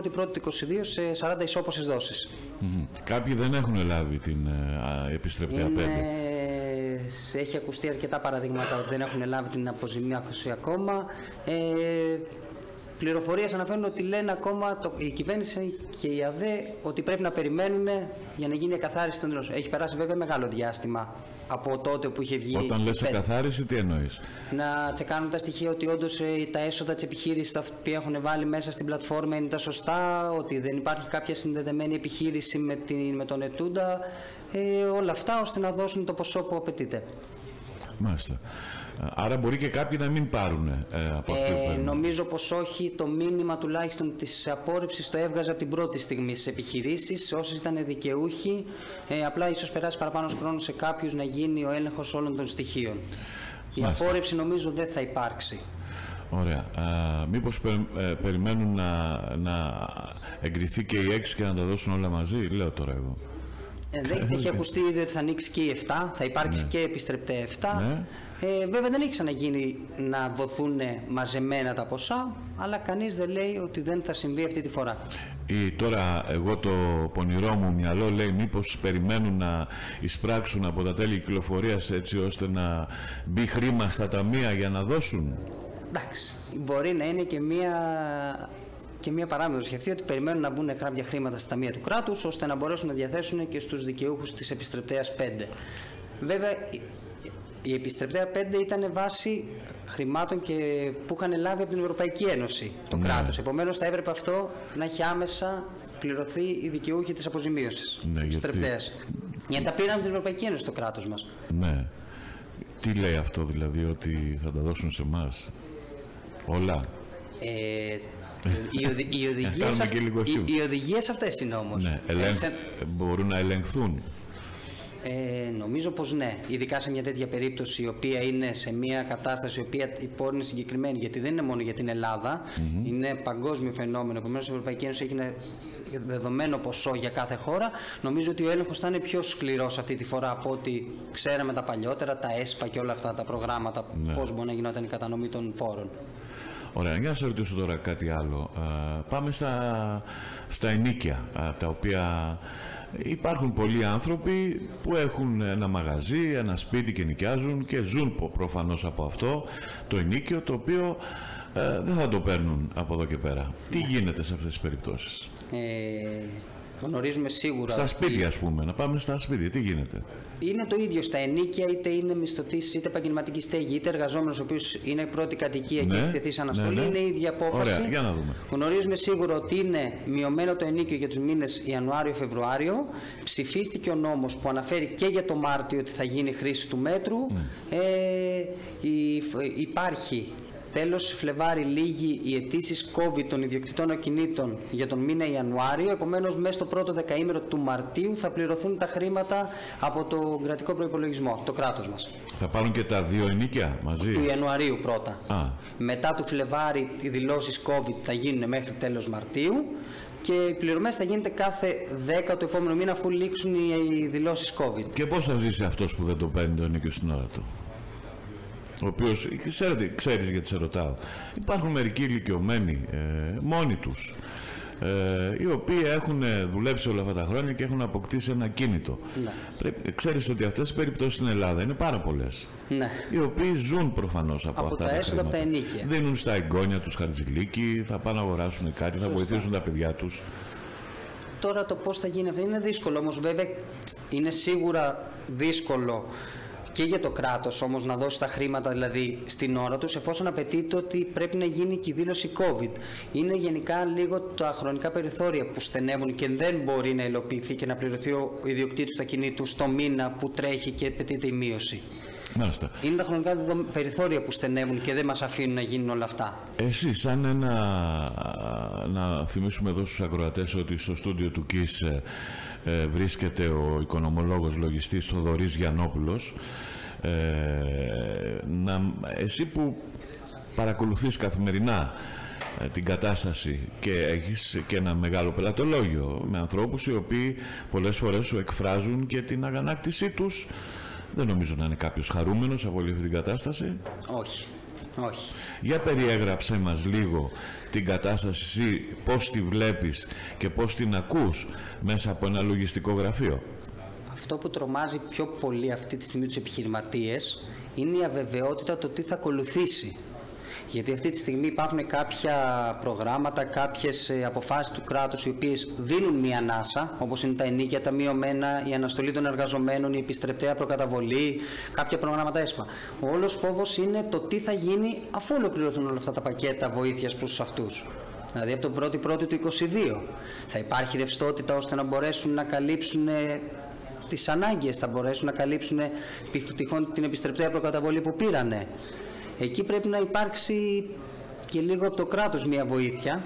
1η-1η του 2022 σε 40 ισόποσες δόσεις. Κάποιοι δεν έχουν λάβει την επιστρεπτέα 5. Έχει ακουστεί αρκετά παραδείγματα ότι δεν έχουν λάβει την αποζημίωση ακόμα. Πληροφορίες αναφέρουν ότι λένε ακόμα η κυβέρνηση και η ΑΔΕ ότι πρέπει να περιμένουν για να γίνει εκαθάριση των δηλώσεων. Έχει περάσει βέβαια μεγάλο διάστημα από τότε που είχε βγει. Όταν λες εκαθάριση, τι εννοείς? Να τσεκάνουν τα στοιχεία ότι όντως τα έσοδα της επιχείρησης τα οποία έχουν βάλει μέσα στην πλατφόρμα είναι τα σωστά, ότι δεν υπάρχει κάποια συνδεδεμένη επιχείρηση με τον ετούντα, όλα αυτά ώστε να δώσουν το ποσό που απαιτείται. Μάλιστα. Άρα μπορεί και κάποιοι να μην πάρουν από αυτό. Νομίζω πως όχι. Το μήνυμα τουλάχιστον της απόρριψης το έβγαζε από την πρώτη στιγμή στις επιχειρήσεις. Όσοι ήταν δικαιούχοι, απλά ίσως περάσει παραπάνω χρόνο σε κάποιους να γίνει ο έλεγχος όλων των στοιχείων. Η απόρριψη νομίζω δεν θα υπάρξει. Ωραία. Μήπως περιμένουν να εγκριθεί και η 6 και να τα δώσουν όλα μαζί, λέω τώρα εγώ. Δεν έχει ακουστεί ήδη ότι θα ανοίξει και η 7, θα υπάρξει και επιστρεπτέ 7. Ναι. Βέβαια δεν έχει ξαναγίνει να δοθούν μαζεμένα τα ποσά, αλλά κανείς δεν λέει ότι δεν θα συμβεί αυτή τη φορά. Τώρα εγώ το πονηρό μου μυαλό λέει μήπως περιμένουν να εισπράξουν από τα τέλη κυκλοφορίας έτσι ώστε να μπει χρήμα στα ταμεία για να δώσουν. Εντάξει, μπορεί να είναι και μία παράμετρο. Σκεφτεί ότι περιμένουν να μπουν κάποια χρήματα στα ταμεία του κράτους ώστε να μπορέσουν να διαθέσουν και στους δικαιούχους της επιστρεπτέας 5. Βέβαια, η επιστρεπτέα 5 ήταν βάση χρημάτων που είχαν λάβει από την Ευρωπαϊκή Ένωση το κράτος. Επομένως, θα έπρεπε αυτό να έχει άμεσα πληρωθεί οι δικαιούχοι της αποζημίωσης της επιστρεπτέας. Γιατί τα πήραν από την Ευρωπαϊκή Ένωση το κράτος μας. Ναι. Τι λέει αυτό δηλαδή, ότι θα τα δώσουν σε εμάς όλα? Οι οδηγίες αυτές είναι όμως. Ναι, μπορούν να ελεγχθούν. Νομίζω πως ναι, ειδικά σε μια τέτοια περίπτωση η οποία είναι σε μια κατάσταση η οποία η πόρη είναι συγκεκριμένη, γιατί δεν είναι μόνο για την Ελλάδα, είναι παγκόσμιο φαινόμενο. Επομένως η Ευρωπαϊκή Ένωση έχει ένα δεδομένο ποσό για κάθε χώρα. Νομίζω ότι ο έλεγχος θα είναι πιο σκληρός αυτή τη φορά από ό,τι ξέραμε τα παλιότερα, τα ΕΣΠΑ και όλα αυτά τα προγράμματα, πώς μπορεί να γινόταν η κατανομή των πόρων. Ωραία, για να σας ρωτήσω τώρα κάτι άλλο. Πάμε στα ενοίκια, τα οποία υπάρχουν πολλοί άνθρωποι που έχουν ένα μαγαζί, ένα σπίτι και νοικιάζουν και ζουν προφανώς από αυτό το ενοίκιο, το οποίο δεν θα το παίρνουν από εδώ και πέρα. Τι γίνεται σε αυτές τις περιπτώσεις? Γνωρίζουμε σίγουρα. Στα σπίτια, ας πούμε, να πάμε στα σπίτια, τι γίνεται? Είναι το ίδιο στα ενοίκια, είτε είναι μισθωτής, είτε επαγγελματική στέγη, είτε εργαζόμενος ο οποίος είναι πρώτη κατοικία και έχει τεθεί σε αναστολή. Είναι η ίδια απόφαση. Ωραία, για να δούμε. Γνωρίζουμε σίγουρα ότι είναι μειωμένο το ενοίκιο για τους μήνες Ιανουάριο-Φεβρουάριο. Ψηφίστηκε ο νόμος που αναφέρει και για το Μάρτιο ότι θα γίνει χρήση του μέτρου. Υπάρχει. Τέλος Φλεβάρι λίγη οι αιτήσεις COVID των ιδιοκτητών ακινήτων για τον μήνα Ιανουάριο. Επομένως, μέσα στο πρώτο δεκαήμερο του Μαρτίου θα πληρωθούν τα χρήματα από το κρατικό προϋπολογισμό, το κράτος μας. Θα πάρουν και τα δύο ενοίκια μαζί? Του Ιανουαρίου πρώτα. Μετά του Φλεβάρι οι δηλώσεις COVID θα γίνουν μέχρι τέλος Μαρτίου και οι πληρωμές θα γίνεται κάθε 10 του επόμενου μήνα αφού λήξουν οι δηλώσεις COVID. Και πώς θα ζήσει αυτός που δεν το παίρνει το ενοίκιο στην ώρα του? Ο οποίος, ξέρεις γιατί σε ρωτάω, υπάρχουν μερικοί ηλικιωμένοι μόνοι τους, οι οποίοι έχουν δουλέψει όλα αυτά τα χρόνια και έχουν αποκτήσει ένα κίνητο. Ξέρεις ότι αυτές οι περιπτώσεις στην Ελλάδα είναι πάρα πολλές. Οι οποίοι ζουν προφανώς από αυτά τα έσοδα, από τα ενίκια. Δίνουν στα εγγόνια τους χαρτζηλίκι, θα πάνε να αγοράσουν κάτι, θα βοηθήσουν τα παιδιά τους. Τώρα το πώς θα γίνει αυτό είναι δύσκολο, όμως βέβαια είναι σίγουρα δύσκολο και για το κράτος όμως να δώσει τα χρήματα δηλαδή στην ώρα τους, εφόσον απαιτείται ότι πρέπει να γίνει και η δήλωση COVID. Είναι γενικά λίγο τα χρονικά περιθώρια που στενεύουν και δεν μπορεί να υλοποιηθεί και να πληρωθεί ο ιδιοκτήτης του ακινήτου στο μήνα που τρέχει και απαιτείται η μείωση. Μάλιστα. Είναι τα χρονικά περιθώρια που στενεύουν και δεν μας αφήνουν να γίνουν όλα αυτά. Εσύ, σαν να θυμίσουμε εδώ στους ακροατές ότι στο στούντιο του ΚΙΣ βρίσκεται ο οικονομολόγος λογιστής Θοδωρής Γιαννόπουλος. Εσύ που παρακολουθείς καθημερινά την κατάσταση και έχεις και ένα μεγάλο πελατολόγιο με ανθρώπους οι οποίοι πολλές φορές σου εκφράζουν και την αγανάκτησή τους, δεν νομίζω να είναι κάποιος χαρούμενος από όλη αυτή την κατάσταση. Όχι. Όχι. Για περιέγραψέ μας λίγο την κατάσταση, εσύ πώς τη βλέπεις και πώς την ακούς μέσα από ένα λογιστικό γραφείο. Αυτό που τρομάζει πιο πολύ αυτή τη στιγμή τους επιχειρηματίες είναι η αβεβαιότητα το τι θα ακολουθήσει. Γιατί αυτή τη στιγμή υπάρχουν κάποια προγράμματα, κάποιες αποφάσεις του κράτους οι οποίες δίνουν μία ανάσα, όπως είναι τα ενοίκια, τα μειωμένα, η αναστολή των εργαζομένων, η επιστρεπτέα προκαταβολή, κάποια προγράμματα ΕΣΠΑ. Ο όλος φόβος είναι το τι θα γίνει αφού ολοκληρωθούν όλα αυτά τα πακέτα βοήθειας προς αυτούς. Δηλαδή από τον 1η του 2022 θα υπάρχει ρευστότητα ώστε να μπορέσουν να καλύψουν τις ανάγκες, θα μπορέσουν να καλύψουν τυχόν την επιστρεπτέα προκαταβολή που πήρανε. Εκεί πρέπει να υπάρξει και λίγο από το κράτος μια βοήθεια,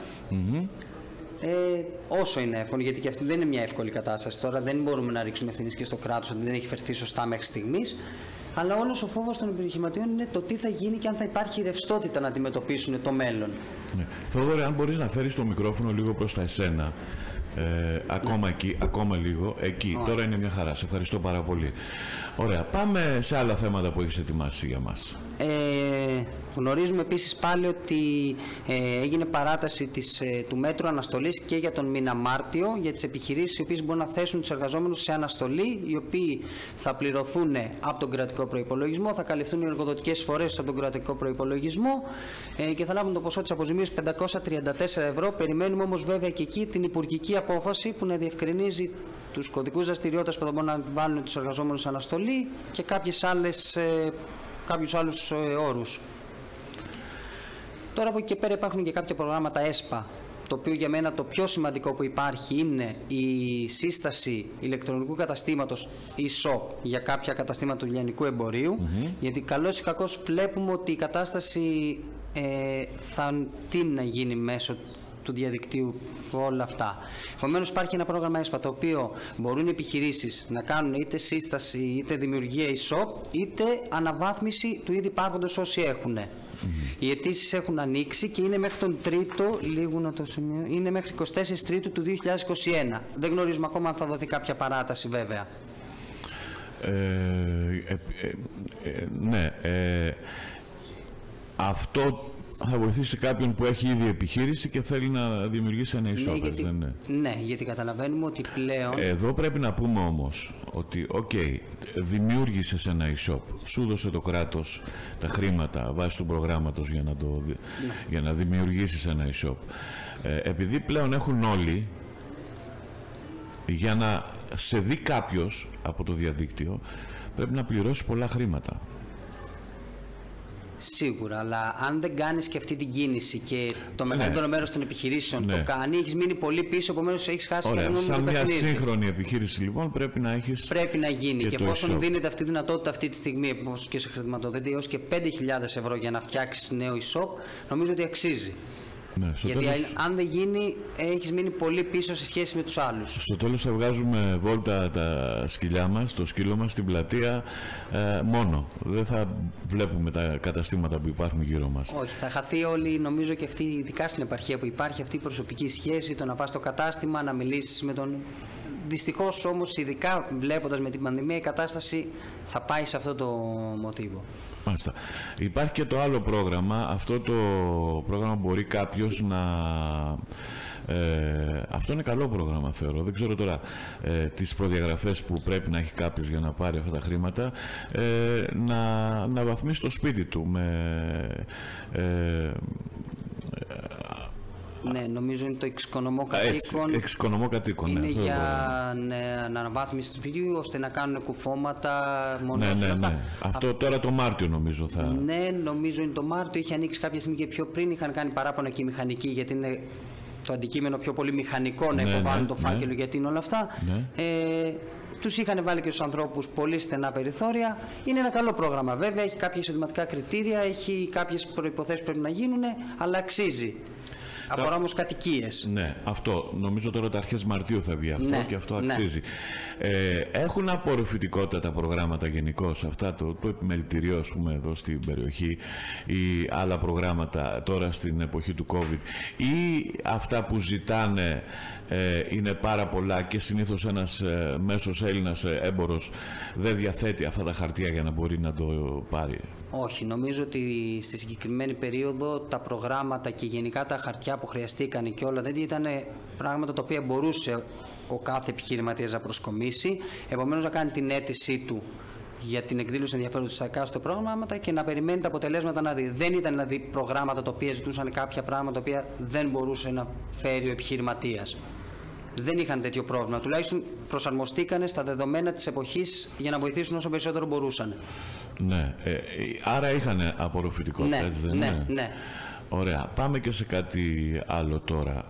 όσο είναι εύκολο, γιατί και αυτή δεν είναι μια εύκολη κατάσταση. Τώρα δεν μπορούμε να ρίξουμε ευθύνες και στο κράτος ότι δεν έχει φερθεί σωστά μέχρι στιγμής, αλλά όλος ο φόβος των επιχειρηματιών είναι το τι θα γίνει και αν θα υπάρχει ρευστότητα να αντιμετωπίσουν το μέλλον. Ναι. Θόδωρε, αν μπορείς να φέρεις το μικρόφωνο λίγο προς τα εσένα, ακόμα εκεί, ακόμα λίγο, εκεί. Τώρα είναι μια χαρά, σε ευχαριστώ πάρα πολύ. Ωραία, πάμε σε άλλα θέματα που έχεις ετοιμάσει για μας. Γνωρίζουμε επίσης πάλι ότι έγινε παράταση του μέτρου αναστολής και για τον μήνα Μάρτιο για τις επιχειρήσεις οι οποίες μπορούν να θέσουν τους εργαζόμενους σε αναστολή, οι οποίοι θα πληρωθούν από τον κρατικό προϋπολογισμό, θα καλυφθούν οι εργοδοτικές εισφορές από τον κρατικό προϋπολογισμό και θα λάβουν το ποσό της αποζημίωσης 534 ευρώ. Περιμένουμε όμως βέβαια και εκεί την υπουργική απόφαση που να διευκρινίζει τους κωδικούς δραστηριότητας που θα μπορούν να βάλουν τους εργαζόμενους αναστολή και κάποιους άλλους όρους. Τώρα από εκεί και πέρα υπάρχουν και κάποια προγράμματα ΕΣΠΑ, το οποίο για μένα το πιο σημαντικό που υπάρχει είναι η σύσταση ηλεκτρονικού καταστήματος e-shop για κάποια καταστήματα του λιανικού εμπορίου, γιατί καλώς ή κακώς βλέπουμε ότι η κατάσταση θα τείνει να γίνει μέσω του διαδικτύου, όλα αυτά. Επομένως υπάρχει ένα πρόγραμμα ΕΣΠΑ το οποίο μπορούν οι επιχειρήσεις να κάνουν είτε σύσταση είτε δημιουργία e-shop είτε αναβάθμιση του ήδη υπάρχοντος όσοι έχουν. Οι αιτήσεις έχουν ανοίξει και είναι μέχρι τον Τρίτο, λίγο να το σημειώσω, είναι μέχρι 24 Τρίτου του 2021. Δεν γνωρίζουμε ακόμα αν θα δοθεί κάποια παράταση βέβαια. Αυτό θα βοηθήσει κάποιον που έχει ήδη επιχείρηση και θέλει να δημιουργήσει ένα e-shop. Ναι, γιατί καταλαβαίνουμε ότι πλέον... Εδώ πρέπει να πούμε όμως ότι, δημιούργησες ένα e-shop, σου δώσε το κράτος τα χρήματα βάσει του προγράμματος για να δημιουργήσεις ένα e-shop. Επειδή πλέον έχουν όλοι, για να σε δει κάποιος από το διαδίκτυο, πρέπει να πληρώσει πολλά χρήματα. Σίγουρα, αλλά αν δεν κάνεις και αυτή την κίνηση και το μεγαλύτερο μέρος των επιχειρήσεων το κάνει, έχεις μείνει πολύ πίσω, επομένως έχεις χάσει το παιχνίδι. Σαν μια σύγχρονη επιχείρηση λοιπόν πρέπει να έχεις. Πρέπει να γίνει και εφόσον δίνεται αυτή η δυνατότητα αυτή τη στιγμή και σε χρηματοδοτεί έως και 5.000 ευρώ για να φτιάξεις νέο e-shop, νομίζω ότι αξίζει. Ναι, γιατί αν δεν γίνει, έχεις μείνει πολύ πίσω σε σχέση με τους άλλους. Στο τέλος θα βγάζουμε βόλτα τα σκυλιά μας, το σκύλο μας στην πλατεία μόνο. Δεν θα βλέπουμε τα καταστήματα που υπάρχουν γύρω μας. Όχι, θα χαθεί όλη, νομίζω και αυτή, ειδικά στην επαρχία που υπάρχει, αυτή η προσωπική σχέση, το να πας στο κατάστημα, να μιλήσεις με τον... Δυστυχώς όμως, ειδικά βλέποντας με την πανδημία, η κατάσταση θα πάει σε αυτό το μοτίβο. Μάλιστα. Υπάρχει και το άλλο πρόγραμμα. Αυτό το πρόγραμμα μπορεί κάποιος να... αυτό είναι καλό πρόγραμμα θεωρώ. Δεν ξέρω τώρα τις προδιαγραφές που πρέπει να έχει κάποιος για να πάρει αυτά τα χρήματα. Να βαθμίσει το σπίτι του με... Ναι, νομίζω είναι το εξοικονομώ κατοίκων. Εξοικονομώ κατοίκων, είναι για αναβάθμιση του σπιτιού, ώστε να κάνουν κουφώματα μόνο. Ναι. Αυτό τώρα το Μάρτιο νομίζω θα... Ναι, νομίζω είναι το Μάρτιο. Είχε ανοίξει κάποια στιγμή και πιο πριν. Είχαν κάνει παράπονα και οι μηχανικοί, γιατί είναι το αντικείμενο πιο πολύ μηχανικό να υποβάλουν το φάκελο, γιατί είναι όλα αυτά. Τους είχαν βάλει και στους ανθρώπους πολύ στενά περιθώρια. Είναι ένα καλό πρόγραμμα βέβαια. Έχει κάποια εισοδηματικά κριτήρια, έχει κάποιες προϋποθέσεις που πρέπει να γίνουν, αλλά αξίζει. Αφορά όμως κατοικίες. Ναι, αυτό. Νομίζω τώρα τα αρχές Μαρτίου θα βγει αυτό και αυτό αξίζει. Έχουν απορροφητικότητα τα προγράμματα γενικώς, αυτά το επιμελητηρίο, ας πούμε, εδώ στην περιοχή ή άλλα προγράμματα τώρα στην εποχή του COVID, ή αυτά που ζητάνε είναι πάρα πολλά και συνήθως ένας μέσος Έλληνας έμπορος δεν διαθέτει αυτά τα χαρτιά για να μπορεί να το πάρει? Όχι, νομίζω ότι στη συγκεκριμένη περίοδο τα προγράμματα και γενικά τα χαρτιά που χρειαστήκαν και όλα τέτοια ήταν πράγματα τα οποία μπορούσε ο κάθε επιχειρηματίας να προσκομίσει, επομένως να κάνει την αίτησή του για την εκδήλωση ενδιαφέροντος στα εκάστοτε προγράμματα και να περιμένει τα αποτελέσματα να δει. Δεν ήταν δηλαδή προγράμματα τα οποία ζητούσαν κάποια πράγματα τα οποία δεν μπορούσε να φέρει ο επιχειρηματίας. Δεν είχαν τέτοιο πρόβλημα. Τουλάχιστον προσαρμοστήκανε στα δεδομένα της εποχής για να βοηθήσουν όσο περισσότερο μπορούσαν. Ναι. Άρα είχαν απορροφητικότητα, ναι, έτσι δεν ναι, είναι? Ναι. Ωραία. Πάμε και σε κάτι άλλο τώρα.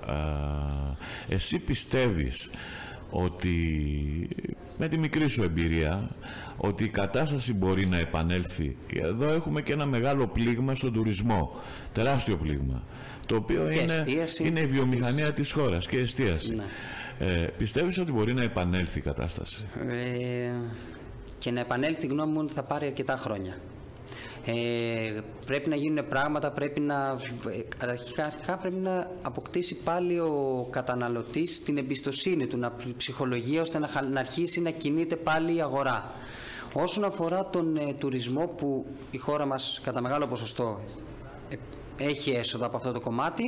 Εσύ πιστεύεις ότι, με τη μικρή σου εμπειρία, ότι η κατάσταση μπορεί να επανέλθει? Εδώ έχουμε και ένα μεγάλο πλήγμα στον τουρισμό, τεράστιο πλήγμα, το οποίο είναι η βιομηχανία της χώρας και εστίαση. Ναι. Πιστεύεις ότι μπορεί να επανέλθει η κατάσταση? Και να επανέλθει, γνώμη μου, θα πάρει αρκετά χρόνια. Πρέπει να γίνουν πράγματα, αρχικά πρέπει να αποκτήσει πάλι ο καταναλωτής την εμπιστοσύνη του, ψυχολογία, ώστε να αρχίσει να κινείται πάλι η αγορά. Όσον αφορά τον τουρισμό, που η χώρα μας κατά μεγάλο ποσοστό έχει έσοδα από αυτό το κομμάτι,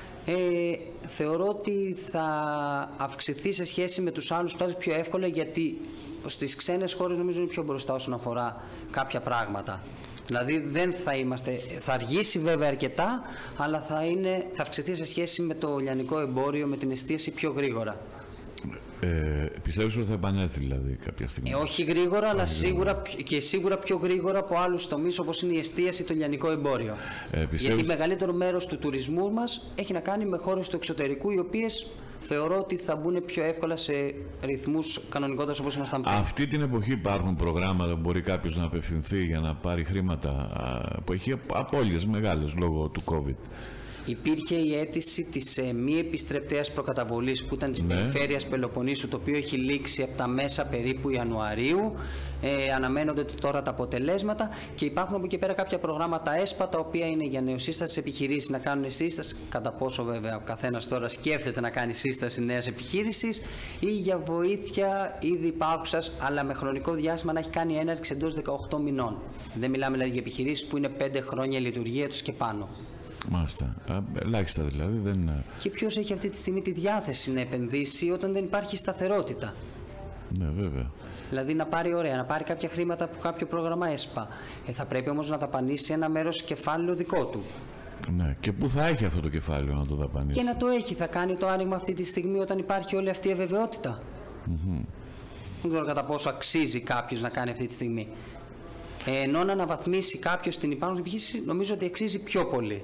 θεωρώ ότι θα αυξηθεί σε σχέση με τους άλλους κλάδους πιο εύκολα, γιατί στις ξένες χώρες νομίζω είναι πιο μπροστά όσον αφορά κάποια πράγματα. Δηλαδή δεν θα αργήσει βέβαια αρκετά, αλλά θα αυξηθεί σε σχέση με το λιανικό εμπόριο, με την εστίαση πιο γρήγορα. Πιστεύεις ότι θα επανέλθει δηλαδή κάποια στιγμή? Όχι γρήγορα, αλλά σίγουρα πιο γρήγορα από άλλους τομείς, όπως είναι η εστίαση, το λιανικό εμπόριο. Γιατί μεγαλύτερο μέρος του τουρισμού μας έχει να κάνει με χώρες του εξωτερικού, οι οποίες θεωρώ ότι θα μπουν πιο εύκολα σε ρυθμούς κανονικότητας όπως ήμασταν πριν. Αυτή την εποχή υπάρχουν προγράμματα που μπορεί κάποιος να απευθυνθεί για να πάρει χρήματα, που έχει απώλειες μεγάλες λόγω του COVID? Υπήρχε η αίτηση της μη επιστρεπτέας προκαταβολής που ήταν της Περιφέρειας Πελοποννήσου, το οποίο έχει λήξει από τα μέσα περίπου Ιανουαρίου. Αναμένονται τώρα τα αποτελέσματα και υπάρχουν από εκεί πέρα κάποια προγράμματα ΕΣΠΑ, τα οποία είναι για νεοσύστατες επιχειρήσεις να κάνουν σύσταση, κατά πόσο βέβαια ο καθένας τώρα σκέφτεται να κάνει σύσταση νέας επιχείρησης, ή για βοήθεια ήδη υπάρχουσας, αλλά με χρονικό διάστημα να έχει κάνει έναρξη εντός 18 μηνών. Δεν μιλάμε δηλαδή για επιχειρήσεις που είναι 5 χρόνια λειτουργία τους και πάνω. Μάλιστα. Ελάχιστα δηλαδή. Και ποιος έχει αυτή τη στιγμή τη διάθεση να επενδύσει όταν δεν υπάρχει σταθερότητα? Ναι, βέβαια. Δηλαδή να πάρει να πάρει κάποια χρήματα από κάποιο πρόγραμμα ΕΣΠΑ. Θα πρέπει όμως να δαπανίσει ένα μέρος κεφάλαιο δικό του. Ναι, και πού θα έχει αυτό το κεφάλαιο να το δαπανίσει? Και να το έχει. Θα κάνει το άνοιγμα αυτή τη στιγμή όταν υπάρχει όλη αυτή η αβεβαιότητα? Δεν ξέρω κατά πόσο αξίζει κάποιος να κάνει αυτή τη στιγμή. Ενώ να αναβαθμίσει κάποιος την υπάρχουσα επιχείρηση, νομίζω ότι αξίζει πιο πολύ.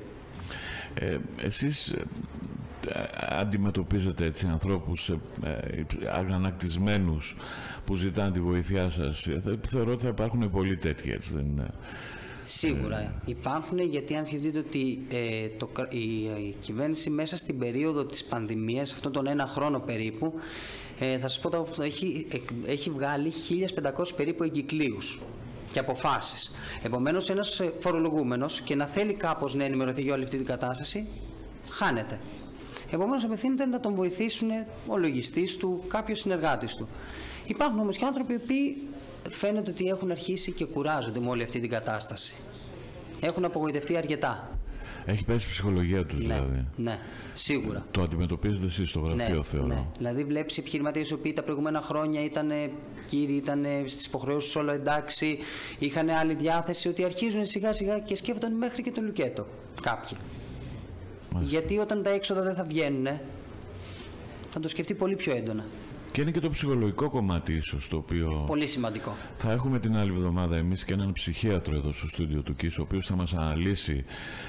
Εσείς αντιμετωπίζετε έτσι ανθρώπους αγανακτισμένους που ζητάνε τη βοήθειά σας? Θεωρώ ότι θα υπάρχουν πολλοί τέτοιοι, έτσι δεν είναι? Σίγουρα υπάρχουν, γιατί αν σκεφτείτε ότι η κυβέρνηση μέσα στην περίοδο της πανδημίας, αυτόν τον ένα χρόνο περίπου, θα σας πω έχει βγάλει 1.500 περίπου εγκυκλίους και αποφάσεις. Επομένως, ένας φορολογούμενος και να θέλει κάπως να ενημερωθεί για όλη αυτή την κατάσταση, χάνεται. Επομένως, απευθύνεται να τον βοηθήσουν ο λογιστής του, κάποιος συνεργάτης του. Υπάρχουν όμως και άνθρωποι που φαίνεται ότι έχουν αρχίσει και κουράζονται με όλη αυτή την κατάσταση. Έχουν απογοητευτεί αρκετά. Έχει πέσει η ψυχολογία τους, δηλαδή. Ναι, σίγουρα. Το αντιμετωπίζετε εσείς στο γραφείο, θεωρώ. Ναι. Δηλαδή, βλέπεις επιχειρηματίες οι οποίοι τα προηγούμενα χρόνια ήταν στις υποχρεώσεις όλα εντάξει, είχαν άλλη διάθεση, ότι αρχίζουν σιγά σιγά και σκέφτονται μέχρι και το λουκέτο. Κάποιοι. Μάλιστα. Γιατί όταν τα έξοδα δεν θα βγαίνουν, θα το σκεφτεί πολύ πιο έντονα. Και είναι και το ψυχολογικό κομμάτι ίσως, το οποίο... Πολύ σημαντικό. Θα έχουμε την άλλη εβδομάδα εμείς και έναν ψυχίατρο εδώ στο στούντιο του ΚΙΣ, ο οποίος θα μας αναλύσει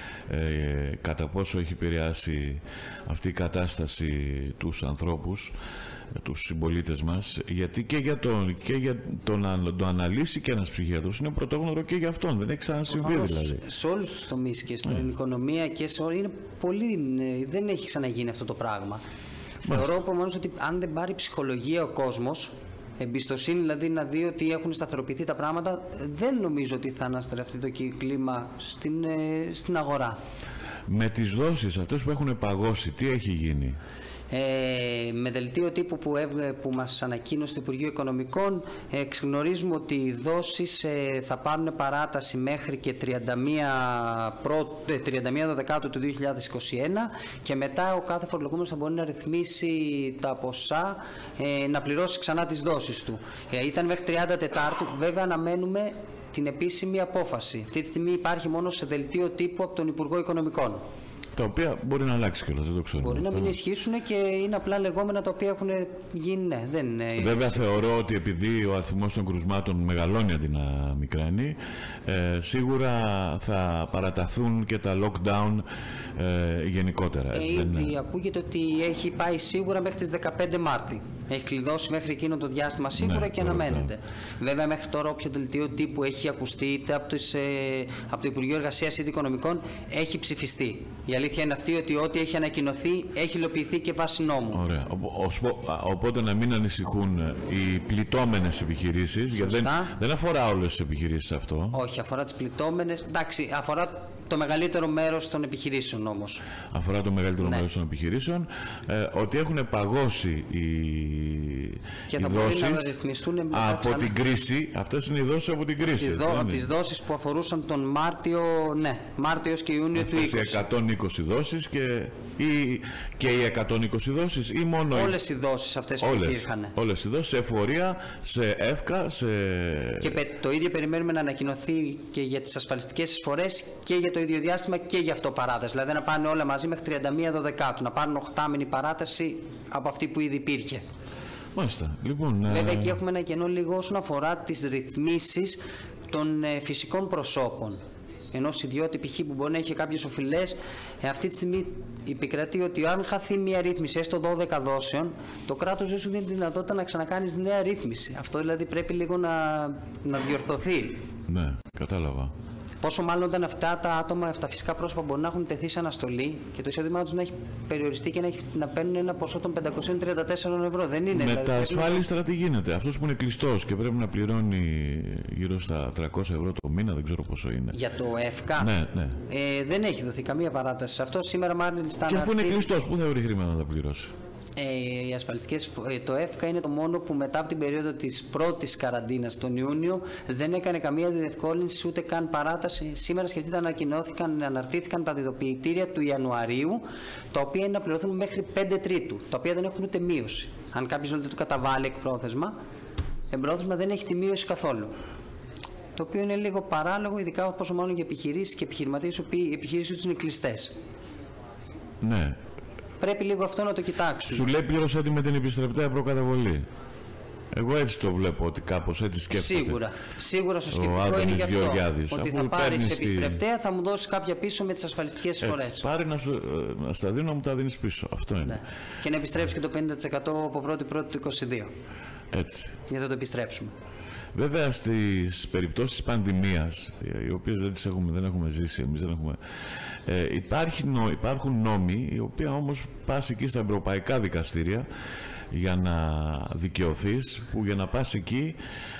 κατά πόσο έχει επηρεάσει αυτή η κατάσταση τους ανθρώπους, τους συμπολίτες μας, γιατί και για το να το αναλύσει και ένας ψυχίατρος είναι πρωτόγνωρο και για αυτόν, δεν έχει ξανασυμβεί δηλαδή. Σε όλους τους τομείς και στην οικονομία και σε είναι πολύ, δεν έχει ξαναγίνει αυτό το πράγμα. Θεωρώ επομένως ότι αν δεν πάρει ψυχολογία ο κόσμος, εμπιστοσύνη δηλαδή να δει ότι έχουν σταθεροποιηθεί τα πράγματα, δεν νομίζω ότι θα αναστρεφτεί το κλίμα στην αγορά. Με τις δόσεις αυτές που έχουν παγώσει, τι έχει γίνει? Με δελτίο τύπου που μας ανακοίνωσε το Υπουργείο Οικονομικών, γνωρίζουμε ότι οι δόσεις θα πάρουν παράταση μέχρι και 31 Δεκάτου του 2021 και μετά ο κάθε φορολογούμενος θα μπορεί να ρυθμίσει τα ποσά, να πληρώσει ξανά τις δόσεις του. Ήταν μέχρι 30 Τετάρτου, βέβαια αναμένουμε την επίσημη απόφαση. Αυτή τη στιγμή υπάρχει μόνο σε δελτίο τύπου από τον Υπουργό Οικονομικών. Τα οποία μπορεί να αλλάξει κιόλας, δεν το ξέρω. Μπορεί να μην ισχύσουν και είναι απλά λεγόμενα τα οποία έχουν γίνει. Ναι, δεν είναι. Βέβαια, θεωρώ ότι επειδή ο αριθμός των κρουσμάτων μεγαλώνει αντί να μικραίνει, σίγουρα θα παραταθούν και τα lockdown γενικότερα. Ακούγεται ότι έχει πάει σίγουρα μέχρι τις 15 Μάρτη. Έχει κλειδώσει μέχρι εκείνο το διάστημα σίγουρα, ναι, και αναμένεται. Βέβαια, μέχρι τώρα, όποιο δελτίο τύπου έχει ακουστεί είτε από το Υπουργείο Εργασίας είτε Οικονομικών έχει ψηφιστεί. Η αλήθεια είναι αυτή ότι ό,τι έχει ανακοινωθεί έχει υλοποιηθεί και βάσει νόμου. Ωραία. Οπότε να μην ανησυχούν οι πληττόμενες επιχειρήσεις, γιατί δεν αφορά όλες τις επιχειρήσεις αυτό. Όχι, αφορά τις πληττόμενες. Εντάξει, αφορά το μεγαλύτερο μέρος των επιχειρήσεων όμως. Αφορά το μεγαλύτερο, ναι, μέρος των επιχειρήσεων. Ότι έχουν παγώσει και θα μπορεί να ρυθμιστούν από την κρίση. Αυτές είναι οι δόσεις από την κρίση. Τις δόσεις που αφορούσαν τον Μάρτιο, ναι, Μάρτιο και Ιούνιο του 2020. Οι 120 δόσεις και οι 120 δόσεις ή μόνο... Όλες οι δόσεις αυτές που υπήρχαν. Όλες οι δόσεις, σε εφορία, σε ΕΦΚΑ, σε... Και το ίδιο περιμένουμε να ανακοινωθεί και για τις ασφαλιστικές εισφορές και για το ίδιο διάστημα και για αυτό παράταση. Δηλαδή να πάνε όλα μαζί μέχρι 31 Δεκάτου, να πάρουν 8μηνη παράταση από αυτή που ήδη υπήρχε. Μάλιστα. Λοιπόν, βέβαια εκεί έχουμε ένα κενό λίγο όσον αφορά τις ρυθμίσεις των φυσικών προσώπων. Ενός ιδιώτη π.χ. που μπορεί να έχει κάποιες οφειλές, αυτή τη στιγμή επικρατεί ότι αν χαθεί μια ρύθμιση έστω 12 δόσεων, το κράτος δεν σου δίνει τη δυνατότητα να ξανακάνεις νέα ρύθμιση. Αυτό δηλαδή πρέπει λίγο να διορθωθεί. Ναι, κατάλαβα. Πόσο μάλλον όταν αυτά τα άτομα, αυτά φυσικά πρόσωπα μπορεί να έχουν τεθεί σε αναστολή και το εισόδημά τους να έχει περιοριστεί και να παίρνουν ένα ποσό των 534 ευρώ. Δεν είναι. Με τα ασφάλιστρα τι γίνεται? Αυτός που είναι κλειστός και πρέπει να πληρώνει γύρω στα 300 ευρώ το μήνα, δεν ξέρω πόσο είναι. Για το ΕΦΚΑ. Ναι, ναι. Δεν έχει δοθεί καμία παράταση σε αυτό. Σήμερα μάλιστα. Και αφού είναι κλειστός, πού θα βρει χρήματα να τα πληρώσει? Οι ασφαλιστικές, το ΕΦΚΑ είναι το μόνο που μετά από την περίοδο της πρώτης καραντίνας τον Ιούνιο δεν έκανε καμία διευκόλυνση ούτε καν παράταση. Σήμερα σκεφτείτε αναρτήθηκαν τα διδοποιητήρια του Ιανουαρίου, τα οποία είναι να πληρωθούν μέχρι 5 Τρίτου, τα οποία δεν έχουν ούτε μείωση. Αν κάποιος δεν του καταβάλει εμπρόθεσμα δεν έχει τη μείωση καθόλου. Το οποίο είναι λίγο παράλογο, ειδικά πόσο μάλλον για επιχειρήσεις και επιχειρηματίες, οι επιχειρήσεις τους είναι κλειστές. Ναι. Πρέπει λίγο αυτό να το κοιτάξουμε. Σου λέει πλήρωσέ με την επιστρεπτέα προκαταβολή. Εγώ έτσι το βλέπω, ότι κάπως έτσι σκέφτεται. Σίγουρα στο σκεπτικό είναι γι' αυτό. Ότι θα πάρεις επιστρεπτέα, θα μου δώσεις κάποια πίσω με τις ασφαλιστικές εισφορές. Πάρει να στα δίνω, να μου τα δίνεις πίσω. Αυτό είναι. Ναι. Και να επιστρέψεις και το 50% από 1η του 2022. Έτσι. Για να το επιστρέψουμε. Βέβαια στις περιπτώσεις πανδημίας, οι οποίες δεν έχουμε ζήσει, εμείς δεν έχουμε... υπάρχουν νόμοι, οι οποίοι όμως πας εκεί στα ευρωπαϊκά δικαστήρια για να δικαιωθείς, που για να πας εκεί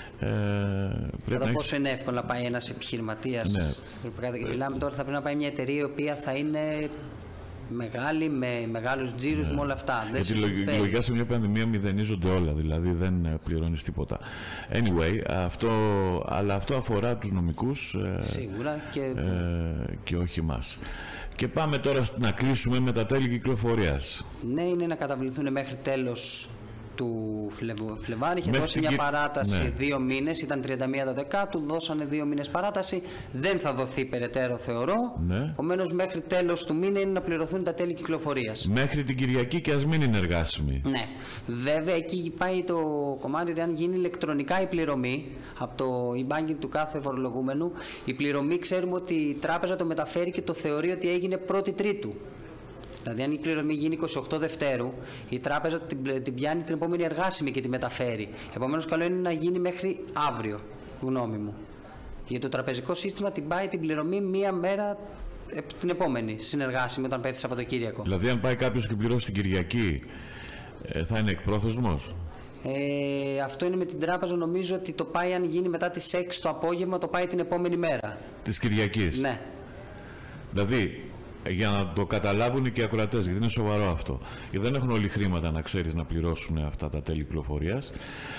πρέπει να πόσο είναι εύκολο να πάει ένας επιχειρηματίας. Ναι. Μιλάμε τώρα, θα πρέπει να πάει μια εταιρεία η οποία θα είναι μεγάλη, με μεγάλους τζίρους, με όλα αυτά. Γιατί λογικά σε μια πανδημία μηδενίζονται όλα, δηλαδή δεν πληρώνεις τίποτα. Anyway, αλλά αυτό αφορά τους νομικούς σίγουρα και όχι εμάς. Και πάμε τώρα να κλείσουμε με τα τέλη κυκλοφορίας. Ναι, είναι να καταβληθούν μέχρι τέλος του Φλεβάρη. Είχε δώσει μια παράταση, ναι, 2 μήνες, ήταν 31 Δεκάτου, δώσανε 2 μήνες παράταση, δεν θα δοθεί περαιτέρω θεωρώ. Ναι. Επομένως μέχρι τέλος του μήνα είναι να πληρωθούν τα τέλη κυκλοφορίας. Μέχρι την Κυριακή και ας μην είναι εργάσιμη. Ναι. Βέβαια εκεί πάει το κομμάτι ότι αν γίνει ηλεκτρονικά η πληρωμή από το e-banking του κάθε φορολογούμενου, η πληρωμή ξέρουμε ότι η τράπεζα το μεταφέρει και το θεωρεί ότι έγινε 1η Τρίτου. Δηλαδή, αν η πληρωμή γίνει 28 Δευτέρου, η τράπεζα την πιάνει την επόμενη εργάσιμη και τη μεταφέρει. Επομένως, καλό είναι να γίνει μέχρι αύριο, γνώμη μου. Για το τραπεζικό σύστημα την πάει την πληρωμή μία μέρα την επόμενη, συνεργάσιμη, όταν πέφτει Σαββατοκύριακο. Δηλαδή, αν πάει κάποιος και πληρώσει την Κυριακή, θα είναι εκπρόθεσμος? Αυτό είναι με την τράπεζα. Νομίζω ότι το πάει, αν γίνει μετά τις 6 το απόγευμα, το πάει την επόμενη μέρα. Της Κυριακής. Ναι. Δηλαδή, Για να το καταλάβουν και οι ακροατές, γιατί είναι σοβαρό αυτό. Γιατί δεν έχουν όλοι χρήματα, να ξέρεις, να πληρώσουν αυτά τα τέλη κυκλοφορίας.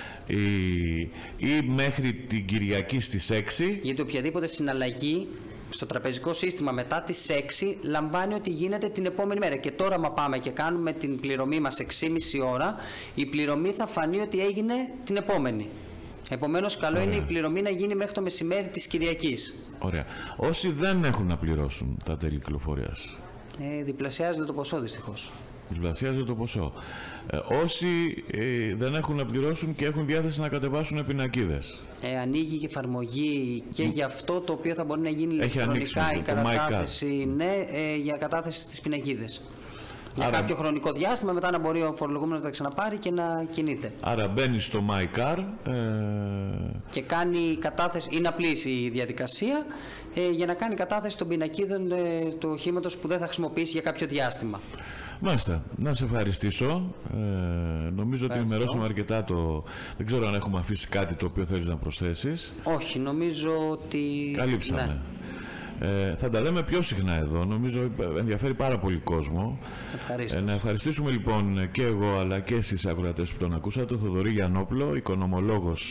Ή μέχρι την Κυριακή στις 6. Γιατί οποιαδήποτε συναλλαγή στο τραπεζικό σύστημα μετά τις 6 λαμβάνει ότι γίνεται την επόμενη μέρα. Και τώρα, μα πάμε και κάνουμε την πληρωμή μας 6,5 ώρα, η πληρωμή θα φανεί ότι έγινε την επόμενη. Επομένως, καλό είναι η πληρωμή να γίνει μέχρι το μεσημέρι της Κυριακής. Ωραία. Όσοι δεν έχουν να πληρώσουν τα τέλη κυκλοφορίας, διπλασιάζεται το ποσό, δυστυχώς. Διπλασιάζεται το ποσό. Όσοι δεν έχουν να πληρώσουν και έχουν διάθεση να κατεβάσουν πινακίδες. Ανοίγει και εφαρμογή και για αυτό το οποίο θα μπορεί να γίνει ηλεκτρονικά η κατάθεση, για κατάθεση στις πινακίδες. Για κάποιο χρονικό διάστημα, μετά να μπορεί ο φορολογούμενος να τα ξαναπάρει και να κινείται. Άρα μπαίνει στο MyCar και κάνει κατάθεση, είναι απλή η διαδικασία, για να κάνει κατάθεση των πινακίδων του οχήματος που δεν θα χρησιμοποιήσει για κάποιο διάστημα. Μάλιστα, να σε ευχαριστήσω. Νομίζω ότι ενημερώσαμε αρκετά Δεν ξέρω αν έχουμε αφήσει κάτι το οποίο θέλεις να προσθέσεις. Όχι, νομίζω ότι καλύψαμε. Ναι. Θα τα λέμε πιο συχνά εδώ. Νομίζω ενδιαφέρει πάρα πολύ κόσμο. Ευχαριστώ. Να ευχαριστήσουμε λοιπόν και εγώ αλλά και εσείς ακροατές που τον ακούσατε, τον Θοδωρή Γιαννόπουλο, οικονομολόγος,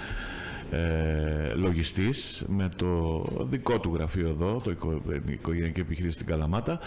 λογιστής, με το δικό του γραφείο εδώ, το οικογενειακή επιχείρηση στην Καλαμάτα,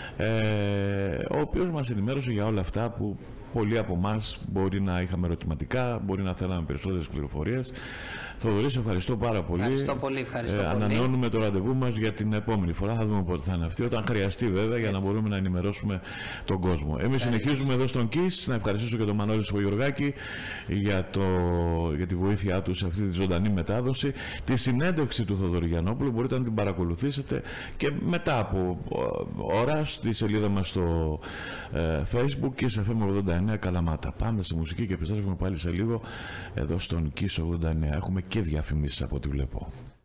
ο οποίος μας ενημέρωσε για όλα αυτά που πολλοί από εμάς μπορεί να είχαμε ερωτηματικά, μπορεί να θέλαμε περισσότερες πληροφορίες. Θοδωρή, σε ευχαριστώ πάρα πολύ. Ευχαριστώ πολύ. Ανανεώνουμε το ραντεβού μας για την επόμενη φορά. Θα δούμε πότε θα είναι αυτή, όταν χρειαστεί βέβαια, για να μπορούμε να ενημερώσουμε τον κόσμο. Εμείς συνεχίζουμε εδώ στον ΚΙΣ. Να ευχαριστήσω και τον Μανώλη Σπογιοργάκη για τη βοήθειά του σε αυτή τη ζωντανή μετάδοση. Τη συνέντευξη του Θοδωρή Γιαννόπουλου μπορείτε να την παρακολουθήσετε και μετά από ώρα στη σελίδα μας στο Facebook και σε FM89 Καλαμάτα. Πάμε στη μουσική και επιστρέφουμε πάλι σε λίγο εδώ στον ΚΙΣ 89. Έχουμε και διαφημίσεις από ό,τι βλέπω.